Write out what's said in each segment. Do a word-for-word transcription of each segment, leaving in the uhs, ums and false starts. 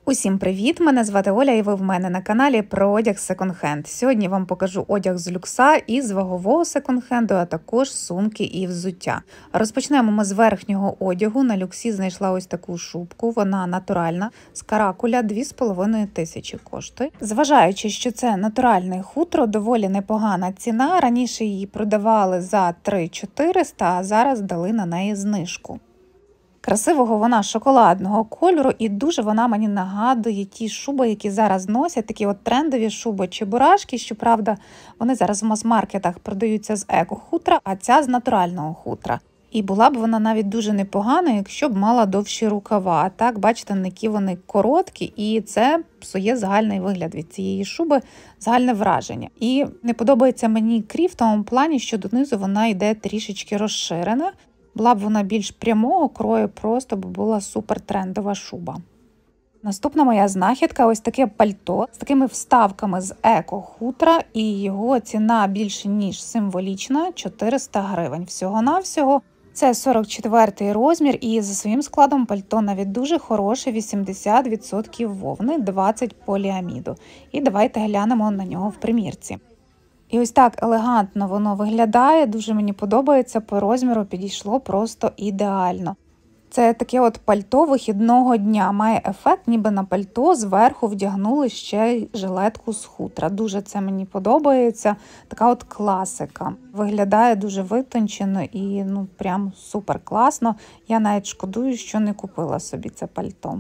Усім привіт! Мене звати Оля і ви в мене на каналі про одяг секонд-хенд. Сьогодні вам покажу одяг з люкса і з вагового секонд-хенду, а також сумки і взуття. Розпочнемо ми з верхнього одягу. На люксі знайшла ось таку шубку, вона натуральна, з каракуля, дві з половиною тисячі коштує. Зважаючи, що це натуральне хутро, доволі непогана ціна. Раніше її продавали за три тисячі чотириста, а зараз дали на неї знижку. Красивого вона шоколадного кольору і дуже вона мені нагадує ті шуби, які зараз носять, такі от трендові шуби чебурашки. Щоправда, вони зараз в мас-маркетах продаються з еко-хутра, а ця з натурального хутра. І була б вона навіть дуже непогана, якщо б мала довші рукава. А так, бачите, які вони короткі, і це псує загальний вигляд від цієї шуби, загальне враження. І не подобається мені крій в тому плані, що донизу вона йде трішечки розширена. Була б вона більш прямого крою, просто б була супер трендова шуба. Наступна моя знахідка – ось таке пальто з такими вставками з еко-хутра, і його ціна більше ніж символічна – чотириста гривень. Всього-навсього це сорок четвертий розмір, і за своїм складом пальто навіть дуже хороше – вісімдесят відсотків вовни, двадцять відсотків поліаміду. І давайте глянемо на нього в примірці. І ось так елегантно воно виглядає, дуже мені подобається, по розміру підійшло просто ідеально. Це таке от пальто вихідного дня, має ефект, ніби на пальто зверху вдягнули ще й жилетку з хутра. Дуже це мені подобається, така от класика. Виглядає дуже витончено і ну прям супер класно. Я навіть шкодую, що не купила собі це пальто.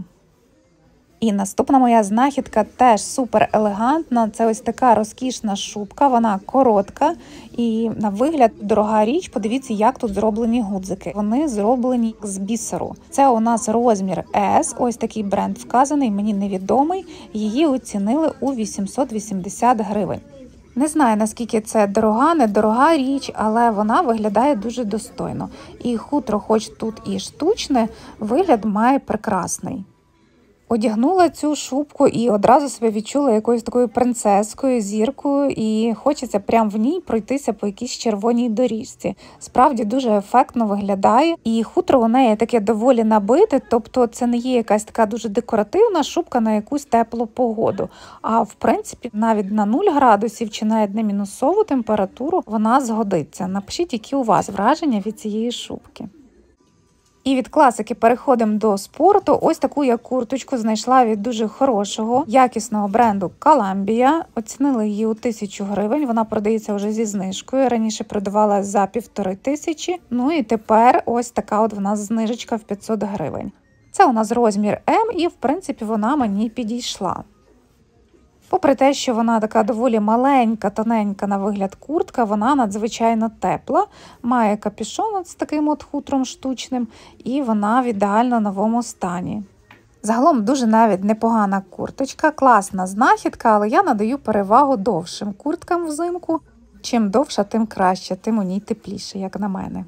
І наступна моя знахідка теж супер елегантна, це ось така розкішна шубка, вона коротка і на вигляд дорога річ. Подивіться, як тут зроблені гудзики. Вони зроблені з бісеру. Це у нас розмір ес, ось такий бренд вказаний, мені невідомий, її оцінили у вісімсот вісімдесят гривень. Не знаю, наскільки це дорога, недорога річ, але вона виглядає дуже достойно. І хутро, хоч тут і штучне, вигляд має прекрасний. Одягнула цю шубку і одразу себе відчула якоюсь такою принцескою, зіркою, і хочеться прямо в ній пройтися по якійсь червоній доріжці. Справді дуже ефектно виглядає, і хутро у неї таке доволі набите, тобто це не є якась така дуже декоративна шубка на якусь теплу погоду. А в принципі навіть на нуль градусів чи навіть на мінусову температуру вона згодиться. Напишіть, які у вас враження від цієї шубки. І від класики переходимо до спорту. Ось таку я курточку знайшла від дуже хорошого, якісного бренду Columbia. Оцінили її у тисячу гривень, вона продається вже зі знижкою. Раніше продавала за півтори тисячі, ну і тепер ось така от в нас знижечка в п'ятсот гривень. Це у нас розмір М і в принципі вона мені підійшла. Попри те, що вона така доволі маленька, тоненька на вигляд куртка, вона надзвичайно тепла, має капюшон з таким от хутром штучним, і вона в ідеально новому стані. Загалом дуже навіть непогана курточка, класна знахідка, але я надаю перевагу довшим курткам взимку. Чим довша, тим краще, тим у ній тепліше, як на мене.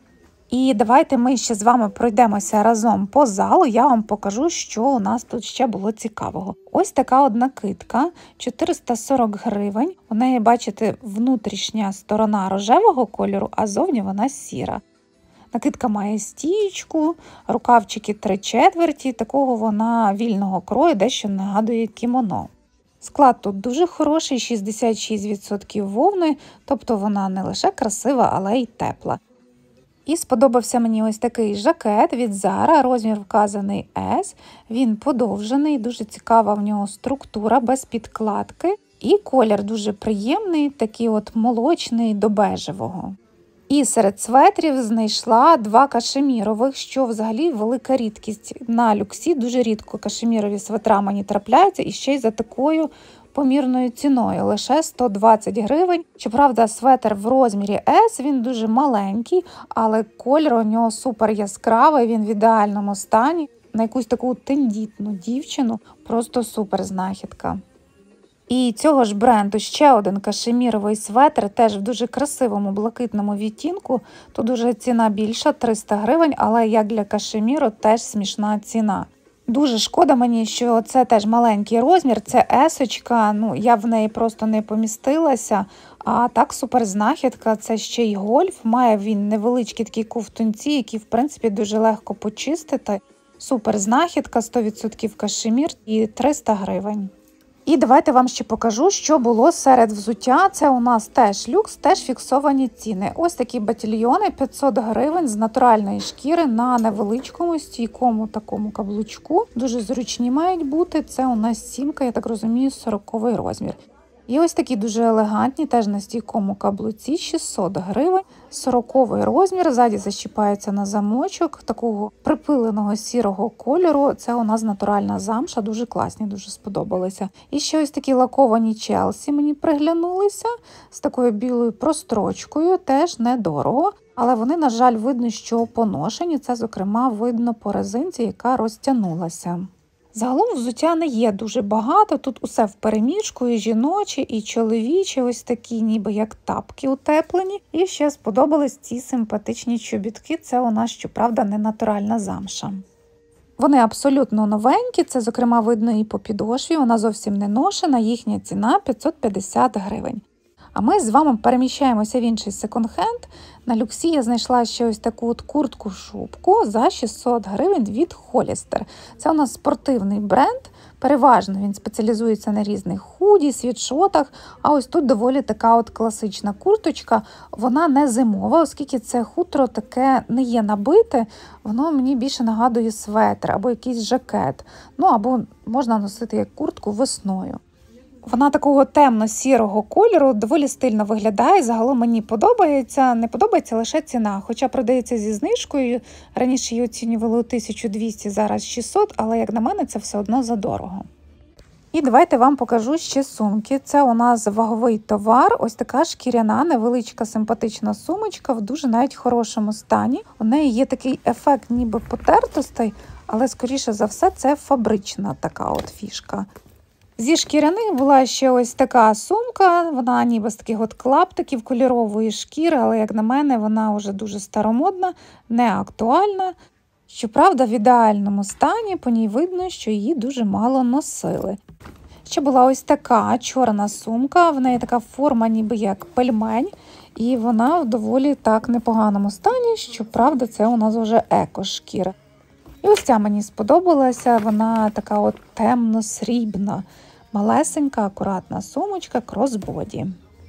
І давайте ми ще з вами пройдемося разом по залу, я вам покажу, що у нас тут ще було цікавого. Ось така от накидка, чотириста сорок гривень. У неї, бачите, внутрішня сторона рожевого кольору, а зовні вона сіра. Накидка має стієчку, рукавчики три четверті, такого вона вільного крою, дещо нагадує кімоно. Склад тут дуже хороший, шістдесят шість відсотків вовни, тобто вона не лише красива, але й тепла. І сподобався мені ось такий жакет від Zara, розмір вказаний ес, він подовжений, дуже цікава в нього структура, без підкладки. І колір дуже приємний, такий от молочний до бежевого. І серед светрів знайшла два кашемірових, що взагалі велика рідкість. На люксі дуже рідко кашемірові светра мені трапляються, і ще й за такою помірною ціною, лише сто двадцять гривень. Щоправда, светр в розмірі ес, він дуже маленький, але кольор у нього супер яскравий, він в ідеальному стані. На якусь таку тендітну дівчину просто супер знахідка. І цього ж бренду ще один кашеміровий светр, теж в дуже красивому блакитному відтінку. Тут дуже ціна більша, триста гривень, але як для кашеміру теж смішна ціна. Дуже шкода мені, що це теж маленький розмір, це есочка, ну я в неї просто не помістилася, а так супер знахідка, це ще й гольф, має він невеличкі такі ковтунці, які в принципі дуже легко почистити. Супер знахідка, сто відсотків кашемір і триста гривень. І давайте вам ще покажу, що було серед взуття. Це у нас теж люкс, теж фіксовані ціни. Ось такі батільйони, п'ятсот гривень з натуральної шкіри на невеличкому стійкому такому каблучку. Дуже зручні мають бути. Це у нас сімка, я так розумію, сороковий розмір. І ось такі дуже елегантні, теж на стійкому каблуці, шістсот гривень, сороковий розмір, ззаді защіпається на замочок, такого припиленого сірого кольору. Це у нас натуральна замша, дуже класні, дуже сподобалися. І ще ось такі лаковані Челсі мені приглянулися, з такою білою прострочкою, теж недорого. Але вони, на жаль, видно, що поношені, це, зокрема, видно по резинці, яка розтягнулася. Загалом взуття не є дуже багато, тут усе вперемішку, і жіночі, і чоловічі, ось такі ніби як тапки утеплені. І ще сподобались ці симпатичні чобітки, це у нас, щоправда, не натуральна замша. Вони абсолютно новенькі, це, зокрема, видно і по підошві, вона зовсім не ношена, їхня ціна п'ятсот п'ятдесят гривень. А ми з вами переміщаємося в інший секонд-хенд. На люксі я знайшла ще ось таку от куртку-шубку за шістсот гривень від Hollister. Це у нас спортивний бренд, переважно він спеціалізується на різних худі, світшотах, а ось тут доволі така от класична курточка. Вона не зимова, оскільки це хутро таке не є набите, воно мені більше нагадує светр або якийсь жакет, ну або можна носити як куртку весною. Вона такого темно-сірого кольору, доволі стильно виглядає, загалом мені подобається, не подобається лише ціна, хоча продається зі знижкою, раніше її оцінювали у тисячу двісті, зараз шістсот, але як на мене це все одно задорого. І давайте вам покажу ще сумки. Це у нас ваговий товар, ось така шкіряна, невеличка симпатична сумочка в дуже навіть хорошому стані. У неї є такий ефект ніби потертостей, але скоріше за все це фабрична така от фішка. Зі шкіряних була ще ось така сумка, вона ніби з таких от клаптиків кольорової шкіри, але, як на мене, вона вже дуже старомодна, не актуальна. Щоправда, в ідеальному стані, по ній видно, що її дуже мало носили. Ще була ось така чорна сумка, в неї така форма ніби як пельмень, і вона в доволі так непоганому стані, щоправда, це у нас вже еко-шкіра. І ось ця мені сподобалася, вона така от темно-срібна, малесенька, акуратна сумочка кросбоді.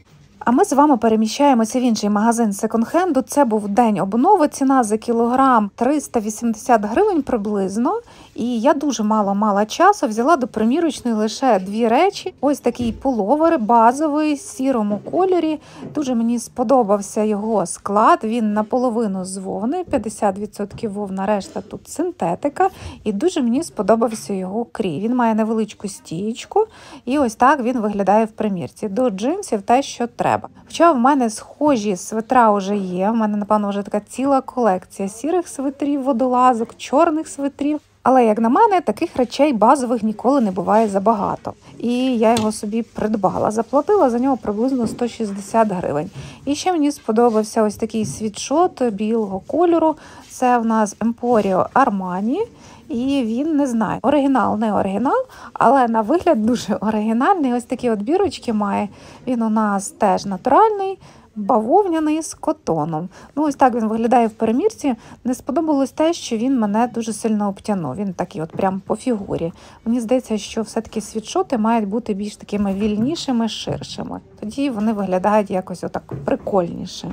А ми з вами переміщаємося в інший магазин секонд-хенду. Це був день обнови, ціна за кілограм триста вісімдесят гривень приблизно. І я дуже мало мала часу, взяла до примірочної лише дві речі. Ось такий пуловер базовий, в сірому кольорі. Дуже мені сподобався його склад, він наполовину з вовни, п'ятдесят відсотків вовна, решта тут синтетика. І дуже мені сподобався його крій. Він має невеличку стієчку і ось так він виглядає в примірці. До джинсів те, що треба. Хоча в мене схожі свитра вже є, в мене, напевно, вже така ціла колекція сірих свитрів, водолазок, чорних свитрів. Але, як на мене, таких речей базових ніколи не буває забагато. І я його собі придбала. Заплатила за нього приблизно сто шістдесят гривень. І ще мені сподобався ось такий світшот білого кольору. Це в нас Emporio Armani. І він, не знаю, оригінал, не оригінал, але на вигляд дуже оригінальний. Ось такі от бірочки має. Він у нас теж натуральний, бавовняний з котоном. Ну, ось так він виглядає в перемірці. Не сподобалось те, що він мене дуже сильно обтягнув. Він такий от прям по фігурі. Мені здається, що все-таки світшоти мають бути більш такими вільнішими, ширшими. Тоді вони виглядають якось отак прикольніше.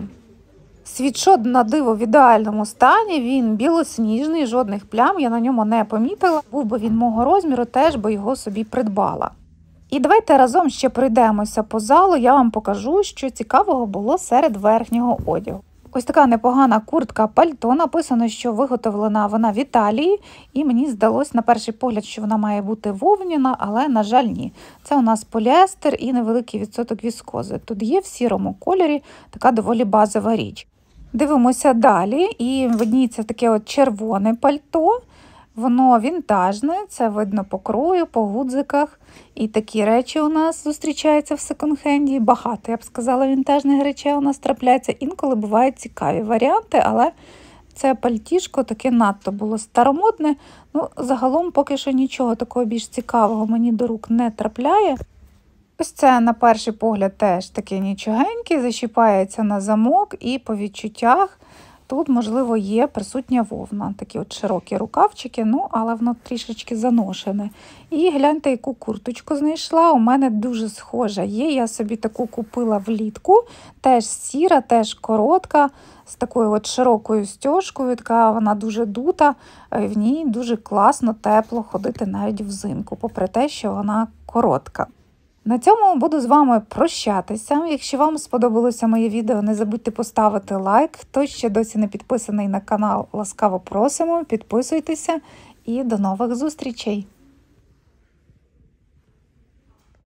Світшот на диво в ідеальному стані, він білосніжний, жодних плям я на ньому не помітила. Був би він мого розміру, теж би його собі придбала. І давайте разом ще пройдемося по залу, я вам покажу, що цікавого було серед верхнього одягу. Ось така непогана куртка пальто, написано, що виготовлена вона в Італії, і мені здалось на перший погляд, що вона має бути вовняна, але, на жаль, ні. Це у нас поліестер і невеликий відсоток віскози. Тут є в сірому кольорі така доволі базова річ. Дивимося далі, і видніється таке от червоне пальто. Воно вінтажне, це видно по крою, по гудзиках. І такі речі у нас зустрічаються в секонд-хенді. Багато, я б сказала, вінтажних речей у нас трапляється. Інколи бувають цікаві варіанти, але це пальтішко таке надто було старомодне. Ну, загалом поки що нічого такого більш цікавого мені до рук не трапляє. Ось це, на перший погляд, теж таке нічогеньке, защіпається на замок і по відчуттях тут, можливо, є присутня вовна. Такі от широкі рукавчики, ну, але воно трішечки заношене. І гляньте, яку курточку знайшла. У мене дуже схожа є. Я собі таку купила влітку. Теж сіра, теж коротка, з такою от широкою стяжкою. Така вона дуже дута. В ній дуже класно, тепло ходити навіть взимку, попри те, що вона коротка. На цьому буду з вами прощатися. Якщо вам сподобалося моє відео, не забудьте поставити лайк. Хто ще досі не підписаний на канал, ласкаво просимо, підписуйтеся і до нових зустрічей!